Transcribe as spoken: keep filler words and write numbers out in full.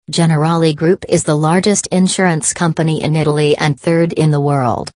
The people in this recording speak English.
Generali Group is the largest insurance company in Italy and third in the world.